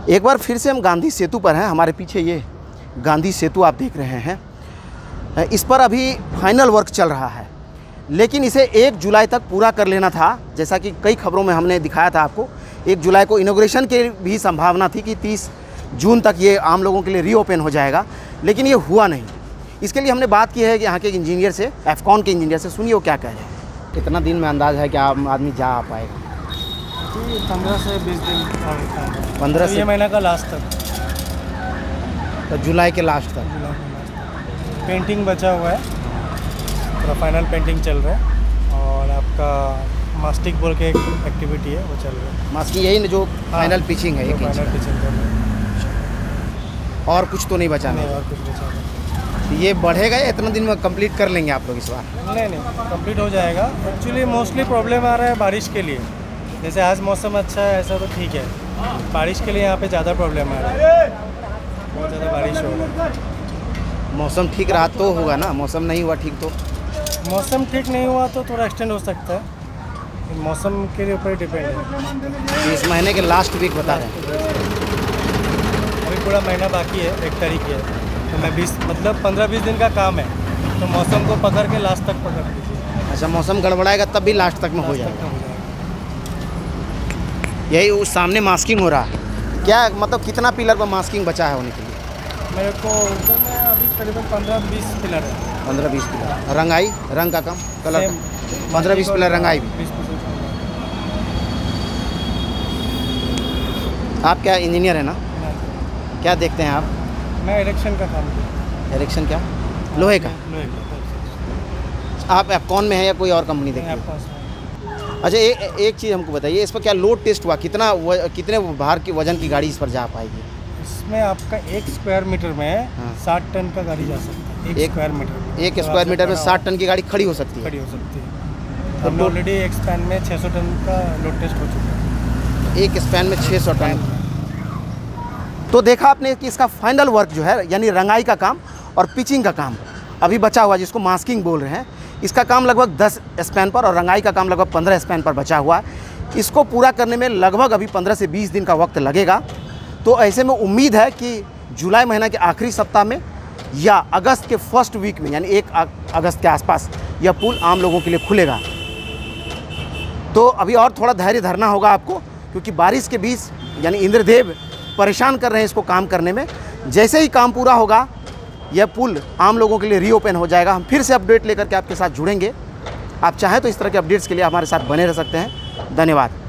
एक बार फिर से हम गांधी सेतु पर हैं। हमारे पीछे ये गांधी सेतु आप देख रहे हैं। इस पर अभी फाइनल वर्क चल रहा है, लेकिन इसे 1 जुलाई तक पूरा कर लेना था। जैसा कि कई खबरों में हमने दिखाया था आपको, 1 जुलाई को इनॉग्रेशन की भी संभावना थी कि 30 जून तक ये आम लोगों के लिए रीओपन हो जाएगा, लेकिन ये हुआ नहीं। इसके लिए हमने बात की है कि यहाँ के इंजीनियर से, एफकॉन के इंजीनियर से। सुनिए वो क्या कह रहे हैं। कितना दिन में अंदाज़ है कि आदमी जा पाएगा? 15 से 20 दिन। 15 से ये महीना का लास्ट तक, तो जुलाई के लास्ट तक। पेंटिंग बचा हुआ है, पूरा फाइनल पेंटिंग चल रहा है। और आपका मास्टिक बोल के एक एक्टिविटी है, वो चल रहा है। मास्किंग यही जो फाइनल पिचिंग है, फाइनल पिचिंग कर रहे हैं। और कुछ तो नहीं बचा? नहीं, और कुछ बचा नहीं। ये बढ़ेगा या इतना दिन में कंप्लीट कर लेंगे आप लोग इस बार? नहीं, कंप्लीट हो जाएगा। एक्चुअली मोस्टली प्रॉब्लम आ रहा है बारिश के लिए। जैसे आज मौसम अच्छा है, ऐसा तो ठीक है। बारिश के लिए यहाँ पे ज़्यादा प्रॉब्लम आ रहा है, बहुत ज़्यादा बारिश हो रहा है। मौसम ठीक रहा तो होगा ना, मौसम नहीं हुआ ठीक तो? मौसम ठीक नहीं हुआ तो थोड़ा एक्सटेंड हो सकता है। मौसम के ऊपर डिपेंड है। इस महीने के लास्ट वीक बता रहे हैं। अभी पूरा महीना बाकी है, 1 तारीख है, तो मैं 15-20 दिन का काम है, तो मौसम को पकड़ के लास्ट तक पकड़ लीजिए। अच्छा, मौसम गड़बड़ाएगा तब भी लास्ट तक में हो जाएगा। यही उस सामने मास्किंग हो रहा है क्या? मतलब कितना पिलर पर मास्किंग बचा है होने के लिए? मेरे को उधर में अभी करीबन 15-20 पिलर है। 15-20 पिलर। रंगाई, रंग का काम, कलर का 15-20 पिलर रंगाई भी। आप क्या इंजीनियर है ना? क्या देखते हैं आप? मैं इरेक्शन का काम करता हूँ। इरेक्शन क्या? लोहे का? लोहे का। आप एफकॉन में है या कोई और कंपनी देखते हैं? अच्छा, एक चीज़ हमको बताइए, इस पर क्या लोड टेस्ट हुआ? कितने भार की वजन की गाड़ी इस पर जा पाएगी? इसमें आपका 1 स्क्वायर मीटर में 60 टन का गाड़ी जा सकता है। 1 स्क्वायर मीटर में 1 स्क्वायर मीटर में 60 टन की गाड़ी खड़ी हो सकती है? खड़ी हो सकती है। हमने ऑलरेडी एक स्पैन में 600 टन का लोड टेस्ट हो चुका है। एक स्पैन में 600 टन। तो देखा आपने कि इसका फाइनल वर्क जो है, यानी रंगाई का काम और पिचिंग का काम अभी बचा हुआ, जिसको मास्किंग बोल रहे हैं, इसका काम लगभग 10 स्पैन पर और रंगाई का काम लगभग 15 स्पैन पर बचा हुआ है। इसको पूरा करने में लगभग अभी 15 से 20 दिन का वक्त लगेगा। तो ऐसे में उम्मीद है कि जुलाई महीना के आखिरी सप्ताह में या अगस्त के फर्स्ट वीक में, यानी 1 अगस्त के आसपास, यह पुल आम लोगों के लिए खुलेगा। तो अभी और थोड़ा धैर्य धरना होगा आपको, क्योंकि बारिश के बीच यानी इंद्रदेव परेशान कर रहे हैं इसको काम करने में। जैसे ही काम पूरा होगा, यह पुल आम लोगों के लिए रीओपन हो जाएगा। हम फिर से अपडेट लेकर के आपके साथ जुड़ेंगे। आप चाहें तो इस तरह के अपडेट्स के लिए हमारे साथ बने रह सकते हैं। धन्यवाद।